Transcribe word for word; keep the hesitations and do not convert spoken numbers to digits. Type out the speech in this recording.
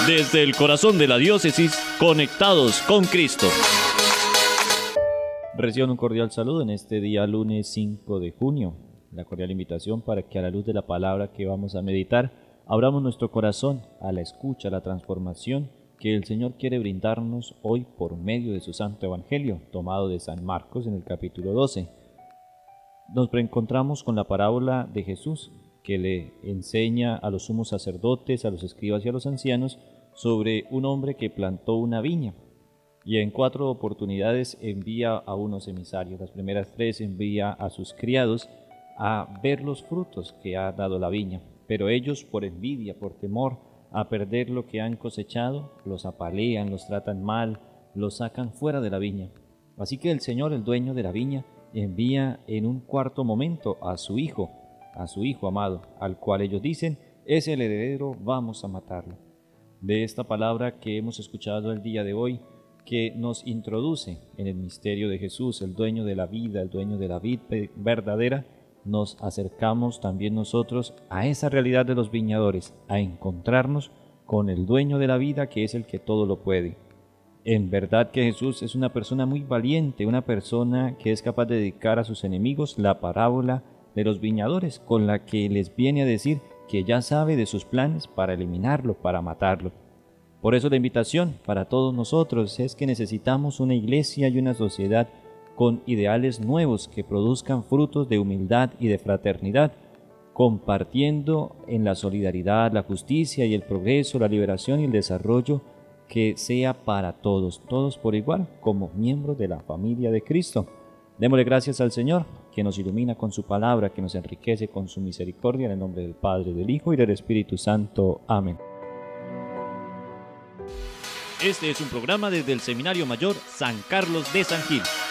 Desde el corazón de la diócesis, conectados con Cristo. Reciban un cordial saludo en este día lunes cinco de junio. La cordial invitación para que a la luz de la palabra que vamos a meditar, abramos nuestro corazón a la escucha, a la transformación que el Señor quiere brindarnos hoy por medio de su Santo Evangelio, tomado de San Marcos en el capítulo doce. Nos reencontramos con la parábola de Jesús, que le enseña a los sumos sacerdotes, a los escribas y a los ancianos sobre un hombre que plantó una viña y en cuatro oportunidades envía a unos emisarios. Las primeras tres envía a sus criados a ver los frutos que ha dado la viña, pero ellos, por envidia, por temor a perder lo que han cosechado, los apalean, los tratan mal, los sacan fuera de la viña. Así que el Señor, el dueño de la viña, envía en un cuarto momento a su hijo, a su hijo amado, al cual ellos dicen, es el heredero, vamos a matarlo. De esta palabra que hemos escuchado el día de hoy, que nos introduce en el misterio de Jesús, el dueño de la vida, el dueño de la vid verdadera, nos acercamos también nosotros a esa realidad de los viñadores, a encontrarnos con el dueño de la vida, que es el que todo lo puede. En verdad que Jesús es una persona muy valiente, una persona que es capaz de dedicar a sus enemigos la parábola de los viñadores, con la que les viene a decir que ya sabe de sus planes para eliminarlo, para matarlo. Por eso la invitación para todos nosotros es que necesitamos una iglesia y una sociedad con ideales nuevos que produzcan frutos de humildad y de fraternidad, compartiendo en la solidaridad, la justicia y el progreso, la liberación y el desarrollo, que sea para todos, todos por igual, como miembros de la familia de Cristo. Démosle gracias al Señor, que nos ilumina con su palabra, que nos enriquece con su misericordia, en el nombre del Padre, del Hijo y del Espíritu Santo. Amén. Este es un programa desde el Seminario Mayor San Carlos de San Gil.